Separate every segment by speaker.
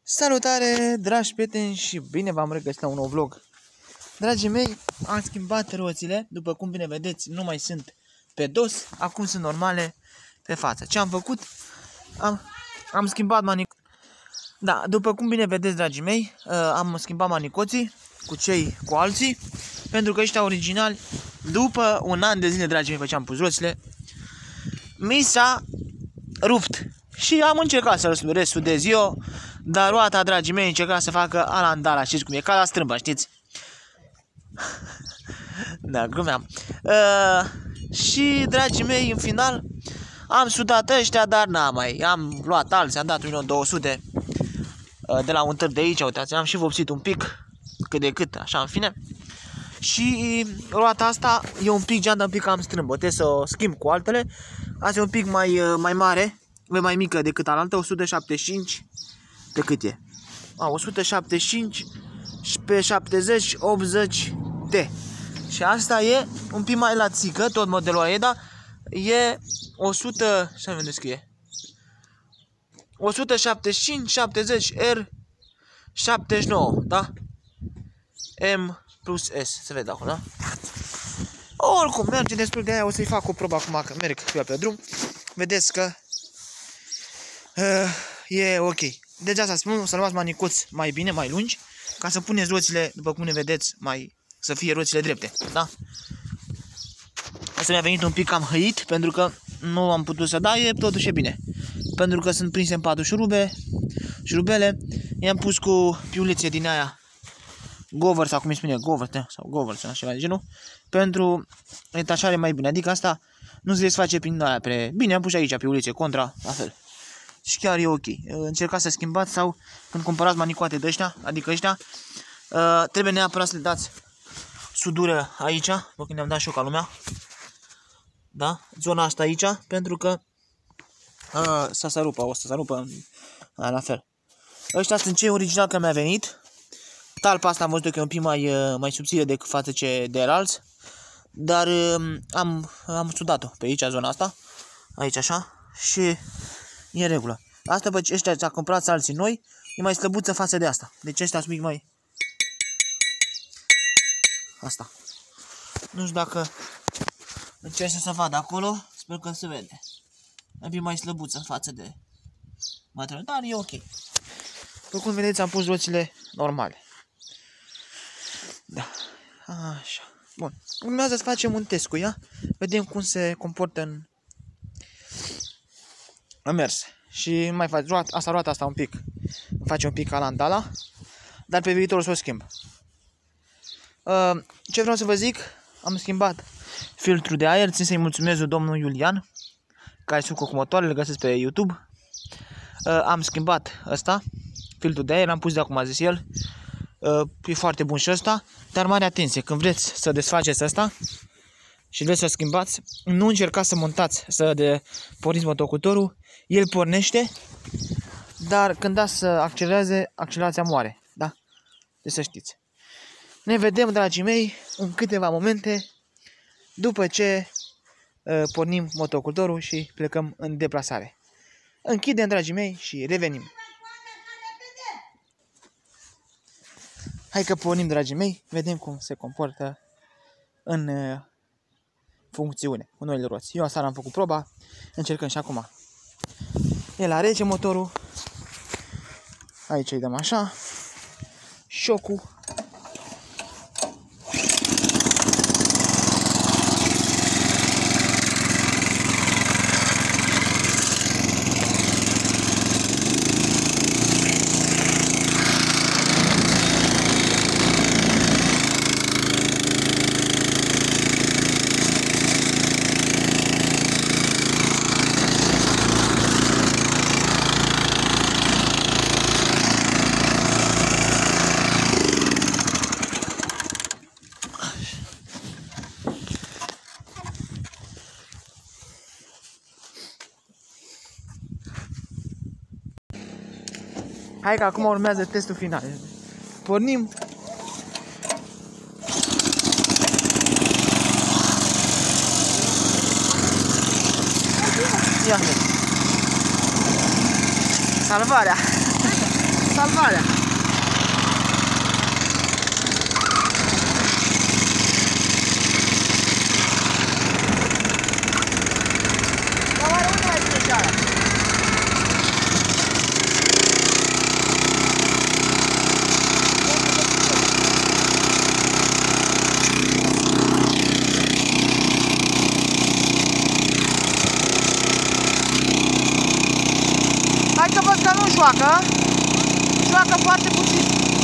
Speaker 1: Salutare, dragi prieteni, și bine v-am regăsit la un nou vlog. Dragii mei, am schimbat roțile, după cum bine vedeți, nu mai sunt pe dos, acum sunt normale pe față. Ce am făcut? Am schimbat manicoții. Da, după cum bine vedeți, dragii mei, am schimbat manicoții cu alții, pentru că ăștia originali, după un an de zile, dragii mei, pe ce am pus roțile, mi s-a rupt. Și am încercat să-l resudez eu, dar roata, dragii mei, încerca să facă alandala, știți cum e, ca la strâmba, știți? Da, glumeam. Și, dragii mei, în final, am sudat ăștia, dar am luat alții, am dat 1.200.000 de la un târg de aici, uitați, am și vopsit un pic, cât de cât, așa, în fine. Și roata asta e un pic geantă, un pic cam strâmbă, trebuie să o schimb cu altele. Asta e un pic mai mare, mai mică decât alaltă, 175, de cât e? 175 și pe 70, 80 de. Și asta e un pic mai la țică, tot modelul AEDA, e 100, să vedem scrie, 175, 70, R, 79, da? M plus S, se vede acolo, da? Oricum, merge destul de aia, o să-i fac o probă acum că merg pe drum. Vedeți că e ok. Deci asta spun, să luați manicoți mai bine, mai lungi, ca să puneți roțile, după cum ne vedeți, să fie roțile drepte, da? Asta mi-a venit un pic cam hăit, pentru că nu am putut să dai, totuși e bine. Pentru că sunt prinse în patru șurubele, i-am pus cu piulițe din aia Gover, sau cum îi spune, Gover, sau ceva de genul, pentru detașare mai bine. Adică asta nu se desface prin aia pre... Bine, am pus aici piulițe, contra, la fel. Și chiar e ok. Încercați să schimbați, sau când cumpărați manicoate de ăștia, adică ăștia, trebuie neapărat să le dați sudură aici, după când ne-am dat și eu ca lumea. Da? Zona asta aici, pentru că o să se rupă la fel. Ăștia sunt cei originali care mi-a venit. Talpa asta am văzut că e un pic mai subțire decât față de alți. Dar am sudat-o pe aici, zona asta. Aici așa. Și e în regulă. Asta pe ăștia ți-a cumpărat alții noi, e mai slăbuță față de asta. Deci ăștia sunt mic mai... Asta. Nu știu dacă încerc să se vadă acolo. Sper că se vede. E bine mai slăbuță față de material, dar e ok. După cum vedeți, am pus roțile normale. Da. Așa. Bun. Urmează să facem un test cu ea. Vedem cum se comportă în mers. Și mai fac roata asta un pic. Face un pic alandala. Dar pe viitor o să o schimb. Ce vreau să vă zic? Am schimbat filtrul de aer. Țin să-i mulțumesc domnul Iulian, care sucă cu motoare, le găsesc pe YouTube. Am schimbat ăsta, filtrul de aer, l-am pus de acum, a zis el. E foarte bun și ăsta, dar mare atenție, când vreți să desfaceți ăsta și vreți să schimbați, nu încercați să montați, porniți motocultorul, el pornește, dar când dați să accelereze, accelerația moare, da? Deci să știți. Ne vedem, dragii mei, în câteva momente după ce pornim motocultorul și plecăm în deplasare. Închidem, dragii mei, și revenim. Hai că pornim, dragii mei, vedem cum se comportă în funcțiune cu noile roți. Eu aseară am făcut proba, încercăm și acum. E la rece motorul. Aici îi dăm așa. Șocul. Hai că acum urmează testul final. Pornim. Ia. Salvarea. salvarea. Dar oare unde mai vine ceara? Hai că văd că nu joacă, joacă foarte puțin.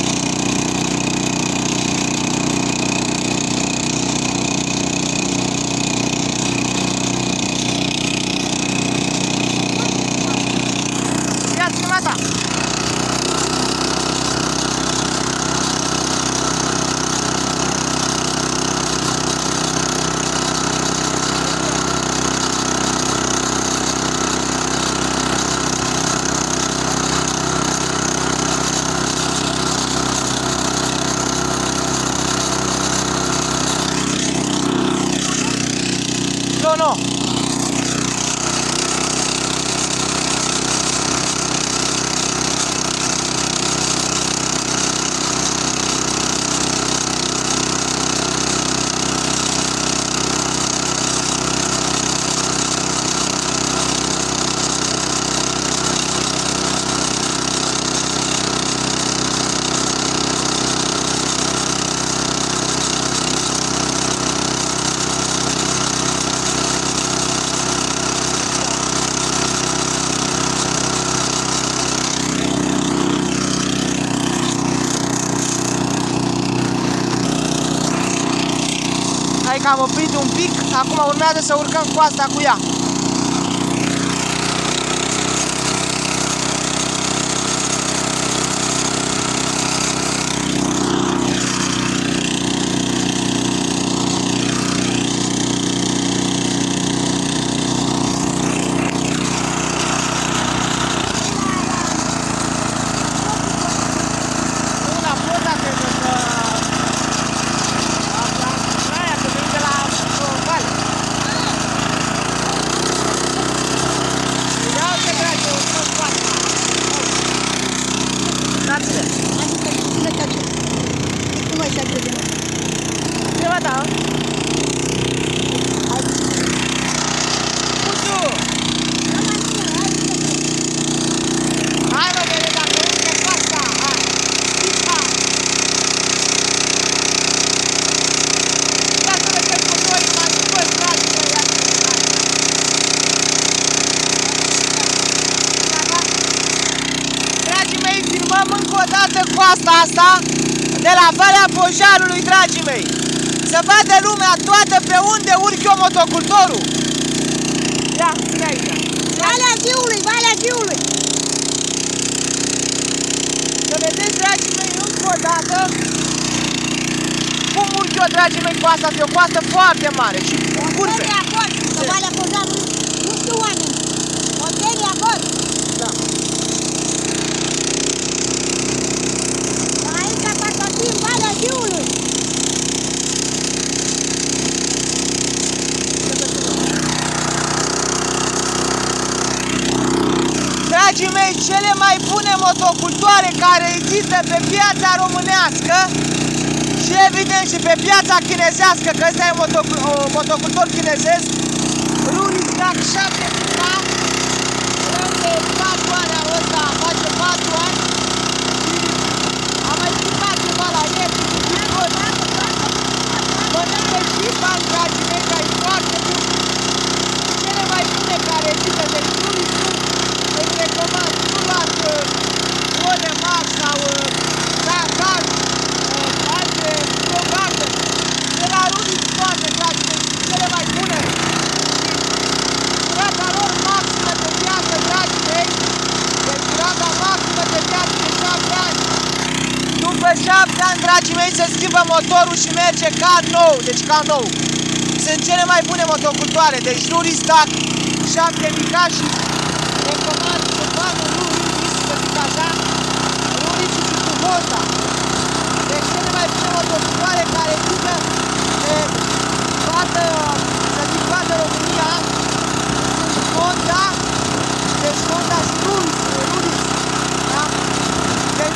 Speaker 1: Ia ține-mea ta! Nu. Hai că am oprit un pic, acum urmează să urcăm coasta cu ea. Încă o dată coasta asta de la Valea Pojarului, dragii mei. Să vadă lumea toată pe unde urc eu motocultorul. Ia, vine aici.
Speaker 2: Valea Giului, Valea Giului.
Speaker 1: Să vedeți, dragii mei, încă o dată cum urc eu, dragii mei, coasta. E o coastă foarte mare și în curbe.
Speaker 2: Monteni acolo, că Valea Pojarului nu știu oameni. Monteni acolo.
Speaker 1: Da.
Speaker 2: Valea Giului.
Speaker 1: Dragii mei, cele mai bune motocultoare care există pe piața românească și evident și pe piața chinezească, că ăsta e motocultor chinezesc, Ruristac 7K, am de 4 ani anul ăsta, face 4 ani și am mai explicat ceva la el. Mănâncă și bani, dragii mei, dar e foarte bun. Cele mai bune care există de Ruristac, îi recomand, nu luați Ore Max sau Dakar, alte programe. De la Ruristac toate, dragii mei, cele mai bune. Durata lor maximă de viață, dragii mei, deci durata maximă de viață de 7 ani. După 7 ani, dragii mei, se schimbă motorul și merge ca nou, deci ca nou. Sunt cele mai bune motocultoare, deci Ruristac 7K și recomand să facă Ruristac, să zic așa, Ruristac și cu Honda. Deci cele mai bune motocultoare care există de toată, să zic, toată România, sunt Honda, deci Honda și Ruristac, da?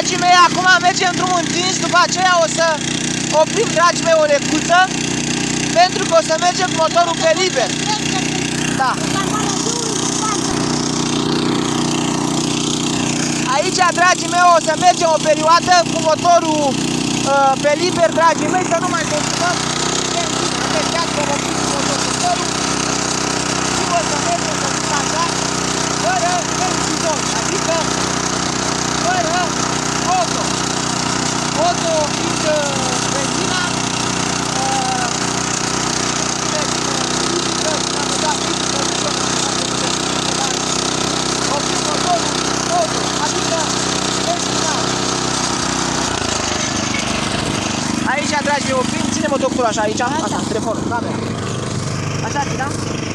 Speaker 1: Dragii mei, acum mergem drumul întins, după aceea o să oprim, dragii mei, o lecuță, pentru că o să mergem cu motorul pe liber. Da. Aici, dragii mei, o să mergem o perioadă cu motorul pe liber, dragii mei, să nu mai consumăm benzina. Să oprim motorul și o să mergem să fim așa, fără benzizon, adică fără auto. Auto fiind benzina, oprim motorul auto, adică benzina. Aici, dragi mei, oprim, ține-mă doctorul așa, aici, așa, telefonul, camera. Așa, da?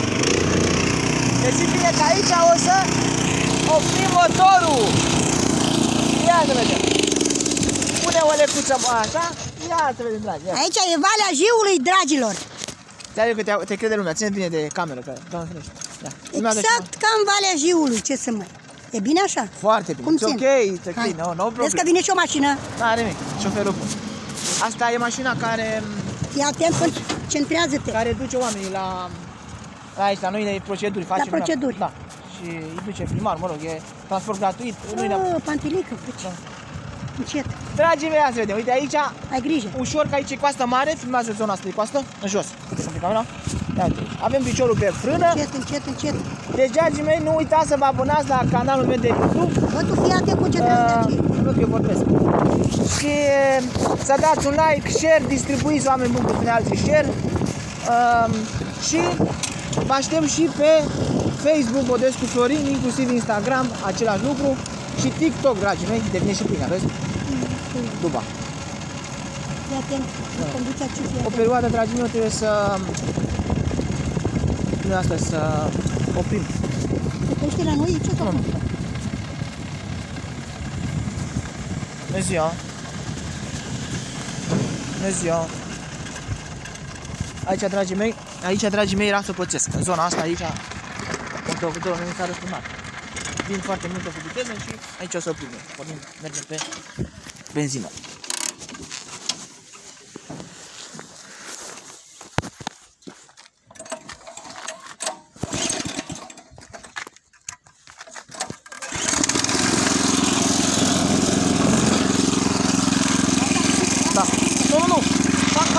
Speaker 1: Deci bine că aici o să oprim motorul. Ia să vedem. Pune o lecuță așa. Ia să vedem, dragi. Ia.
Speaker 2: Aici e Valea Jiului, dragilor.
Speaker 1: Ți-ai că te crede lumea, ține bine de cameră, că doamne ferește.
Speaker 2: Exact ca în Valea Jiului, ce să mai. E bine așa?
Speaker 1: Foarte bine.
Speaker 2: Cum
Speaker 1: It's ok, it's ok, no problem.
Speaker 2: Vezi că vine și o mașină.
Speaker 1: N-are nimic, șoferul. Asta e mașina care...
Speaker 2: Fii atent, concentrează-te.
Speaker 1: Care duce oamenii la aici, la noile proceduri.
Speaker 2: La proceduri.
Speaker 1: Da. Și îi duce primar, mă rog, e transport gratuit.
Speaker 2: Pantelică, încet.
Speaker 1: Dragii mei, ia să vedem, uite aici,
Speaker 2: ai grijă.
Speaker 1: ușor, că aici e coastă mare, filmează zona asta de coastă, în jos. Avem piciorul pe frână.
Speaker 2: Încet, încet, încet.
Speaker 1: Deci, dragii mei, nu uitați să vă abonați la canalul meu de YouTube.
Speaker 2: Bă, tu fii atent, concentrează-te aici.
Speaker 1: Nu că eu vorbesc. Și să dați un like, share, distribuiți, oameni buni, cu spune alții share. Și vă aștept și pe Facebook, Bodescu Florin, inclusiv Instagram, același lucru. Și TikTok, dragii mei, devine și plin, vezi? Duba.
Speaker 2: Fii atent, conducerea ce fie.
Speaker 1: O perioadă, dragii mei, trebuie să... Nu asta, să oprim.
Speaker 2: Te pește la noi, ce s-a făcut?
Speaker 1: Bună ziua! Bună ziua! Aici, dragii mei, era să pățesc. În zona asta, aici, motocultorul meu s-a răsturnat. Vin foarte multă cu viteză și aici o să oprim. Mergem pe benzină. Da. Nu. Fac.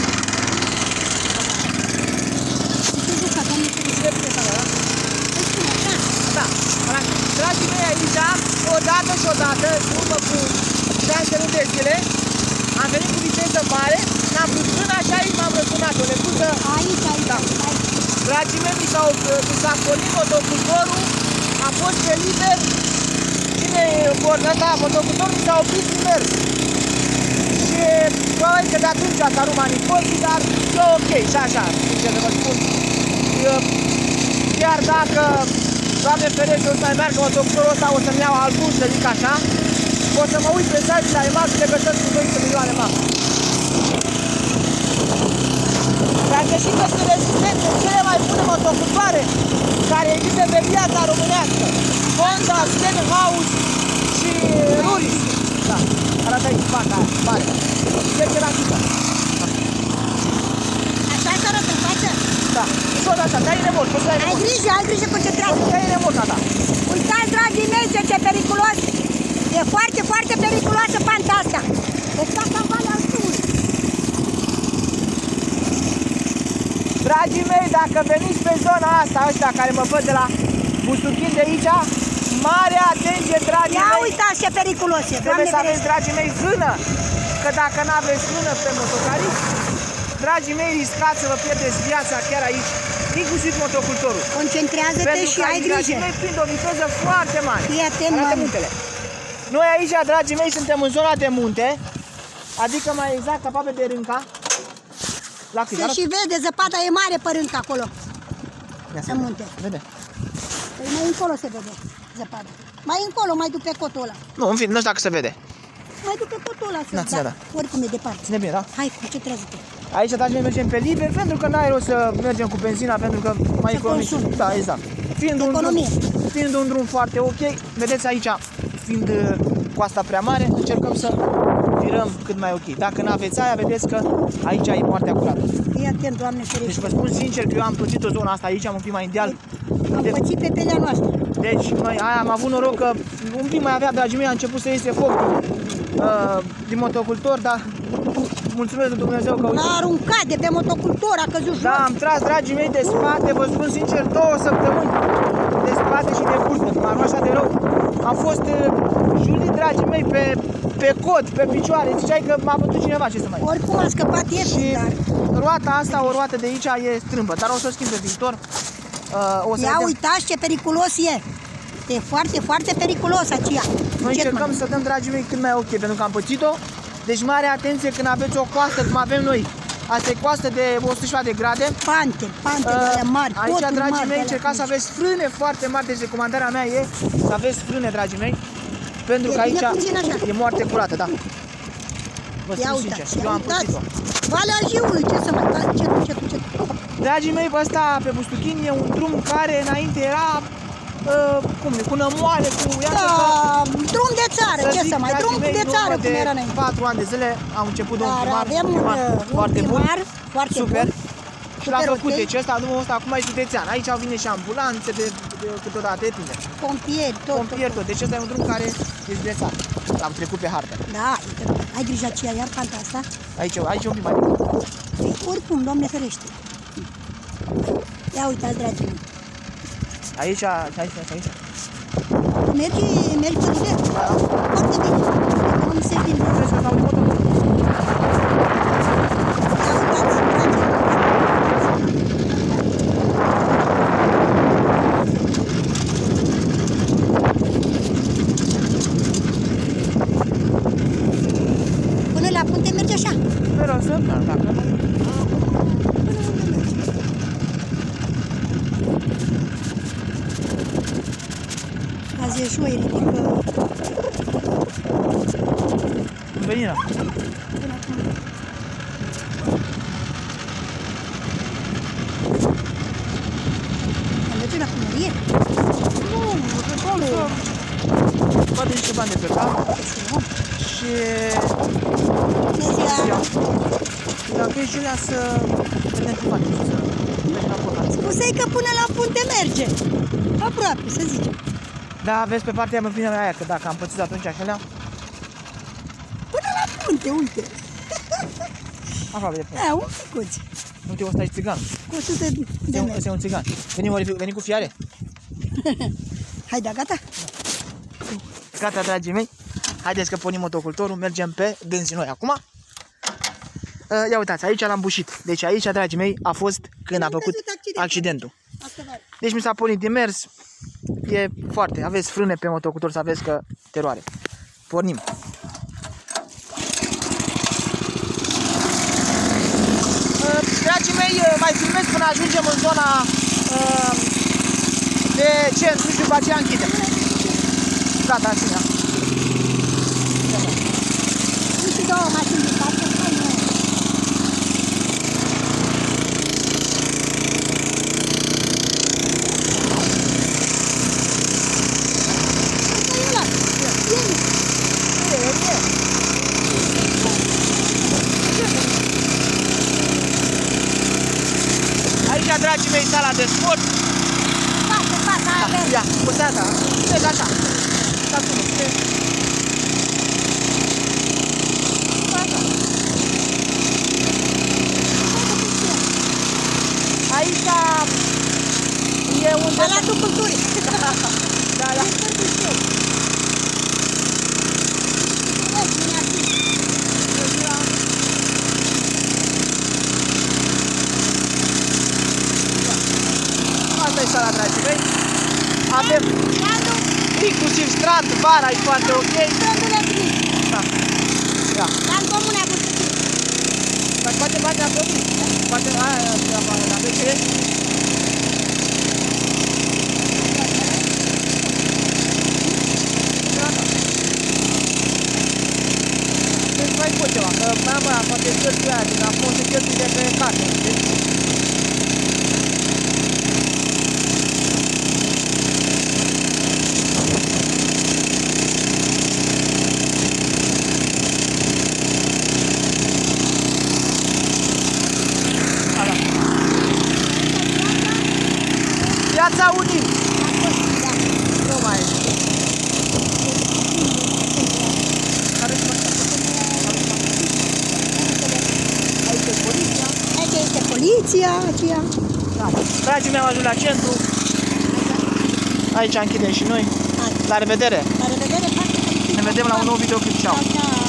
Speaker 1: Da. Dragii mei, aici, odată, urmă cu 6 luni de zile, am venit cu viteză mare, n-am vrut până așa, aici m-am răsunat o lecuță.
Speaker 2: Aici.
Speaker 1: Da. Dragii mei, mi s-a pornit motocultorul, a fost pe liber, cine e bornă ăsta, motocultorul mi s-a oprit din mers. Și probabil că de atunci s-a rupt manifolii, dar e ok, și așa, sincer să vă spun. Chiar dacă, Doamne ferește, o să mai meargă motocultorul ăsta, o să-mi iau altul, să zic așa, o să mă uit pe site la EMAG și le găsesc cu 200 milioane MAG. Dar deși că sunt rezistente cele mai bune motocultoare care există pe piața românească, Honda, Stenhouse și Ruris. Da, arată aici, faca aia, mare. Merge la chică.
Speaker 2: Așa se arătă în față?
Speaker 1: Da, ușor așa, dai remorc, poți să dai remorc.
Speaker 2: Ai grijă, concentrează.
Speaker 1: Dai remorca ta.
Speaker 2: Uitați, dragii mei, ce periculos. E foarte, foarte periculoasă panta asta. Deci asta în Valea Jiului.
Speaker 1: Dragii mei, dacă veniți pe zona asta, ăștia care mă văd de la Bustuchin de aici, mare atenție, dragii mei.
Speaker 2: Ia uitați ce periculos e.
Speaker 1: Trebuie să aveți, dragii mei, frână. Că dacă nu aveți frână pe motocarist, dragii mei, riscați să vă pierdeți viața chiar aici, inclusiv motocultorul.
Speaker 2: Concentrează-te și ai grijă.
Speaker 1: Dragii mei, prind o viteză foarte mare.
Speaker 2: Fii atent,
Speaker 1: muntele. Noi aici, dragii mei, suntem în zona de munte, adică mai exact aproape de Rânca.
Speaker 2: Se și vede, zăpada e mare pe Rânca acolo. În munte.
Speaker 1: Vede.
Speaker 2: Păi mai încolo se vede zăpada. Mai încolo, mai duc pe cotul ăla.
Speaker 1: Nu, în fine, nu știu dacă se vede.
Speaker 2: Mai duc pe cotul ăla,
Speaker 1: da.
Speaker 2: Oricum e departe.
Speaker 1: Ține bine, da?
Speaker 2: Hai, concentrează-te.
Speaker 1: Aici, dragii mei, mergem pe liber, pentru că n-ai rost să mergem cu benzina, pentru că mai economisim. Da, exact. Fiind un drum foarte ok, vedeți aici, fiind coasta prea mare, încercăm să virăm cât mai ok. Dacă nu aveți aia, vedeți că aici e moartea curată.
Speaker 2: Fii atent, Doamne ferește.
Speaker 1: Deci vă spun sincer că eu am pățit o zonă asta aici, am un pic mai în deal.
Speaker 2: Am pățit pe pelea noastră.
Speaker 1: Deci noi aia am avut noroc că un pic mai avea, dragii mei, a început să iese foc din motocultor, dar mulțumesc lui Dumnezeu că
Speaker 2: L-a aruncat de pe motocultor, a căzut jos.
Speaker 1: da, am tras, dragii mei, de spate, vă spun sincer, 2 săptămâni de spate și de burtă, m-a luat așa de rău. Am fost julit, dragii mei, pe cot, pe picioare, ziceai că m-a bătut cineva, ce să mai...
Speaker 2: Oricum a scăpat
Speaker 1: Și
Speaker 2: ieftin, dar...
Speaker 1: roata asta, o roată de aici e strâmbă, dar o să o schimb pe viitor. O să
Speaker 2: Ia
Speaker 1: vedem.
Speaker 2: uitați ce periculos e. E foarte, foarte periculos aceea.
Speaker 1: Noi încercăm să dăm, dragii mei, cât mai ok, pentru că am pățit-o. Deci mare atenție când aveți o coastă, cum avem noi. Asta e coastă de 100 de grade.
Speaker 2: Pante mari.
Speaker 1: Aici, dragii mei, încercați să aveți frâne foarte mari. Deci recomandarea mea e să aveți frâne, dragii mei. Pentru că aici e moarte curată, da. Vă spun sincer, eu am pățit-o.
Speaker 2: Valea Jiului, ce să mai fac? Ce?
Speaker 1: Dragii mei, ăsta pe Bustuchin e un drum care înainte era cu nămoare, cu...
Speaker 2: Da, drum de țară, ce să mai, drum de țară cum era înainte.
Speaker 1: 4 ani de zile am început un primar
Speaker 2: foarte bun,
Speaker 1: super. Și l-a făcut, deci ăsta, drumul ăsta acum e județean. Aici vine și ambulanțe, câteodată depinde.
Speaker 2: Pompieri, tot.
Speaker 1: Deci ăsta e un drum care e județean. L-am trecut pe hartă.
Speaker 2: Da, ai grijă aceea, iar calta asta.
Speaker 1: Aici e un pic mai mic.
Speaker 2: Oricum, Doamne ferește. Ia uitați, dragii mei.
Speaker 1: Aici.
Speaker 2: Mergi pe lude? Da. Foarte bine. Nu se vine.
Speaker 1: Trebuie să dau de motor.
Speaker 2: Ia uitați, dragii. Până la punte merge așa?
Speaker 1: Sper să, dacă nu...
Speaker 2: Azi e joi, ridică...
Speaker 1: Venirea.
Speaker 2: Merge la primărie?
Speaker 1: Nu, poate niște bani de pe cap. Și... Dacă ești Iulia să vedem ce facem și să mergem la porta.
Speaker 2: Spusei că până la punte merge. Aproape, să zicem.
Speaker 1: Da, vezi pe partea mea bine aia, că dacă am pățit atunci așa,
Speaker 2: până la punte, uite.
Speaker 1: aproape de punte.
Speaker 2: Un picuț.
Speaker 1: Uite, ăsta e țiganul.
Speaker 2: Cu 100 de metri.
Speaker 1: Ăsta e un țigan. Veni cu fiare?
Speaker 2: Hai, da, gata?
Speaker 1: Gata, dragii mei. Haideți că pornim motocultorul, mergem pe dânsi noi acum. Ia uitați, aici l-am bușit. Deci aici, dragii mei, a fost când a făcut accidentul. Deci mi s-a pornit din mers. E foarte, aveți frâne pe motocultor să aveți că teroare. Pornim. Dragii mei, mai filmez până ajungem în zona de centru și după aceea închidem. Gata, așa.
Speaker 2: Uite două mașini din față.
Speaker 1: Aici, dragii mei, sala de sport. Ia, păseata. Vezi așa. Da, cum este? Aici e un
Speaker 2: Palatul Culturii.
Speaker 1: Da. Asta e sala, dragii mei. Avem inclusiv strat, vara e foarte ok. Da. Da.
Speaker 2: Dar în comune a putut.
Speaker 1: Dar poate bate apropiat. Poate aia la BCE. Deci mai pot ceva, că mai am aia, poate cheltuie aia, din acum se cheltuie de pe carte.
Speaker 2: aceea.
Speaker 1: Dragii mei, am ajuns la centru. Aici închidem și noi. La revedere!
Speaker 2: La revedere,
Speaker 1: Ne vedem la un nou videoclip. Ciao!
Speaker 2: Ciao.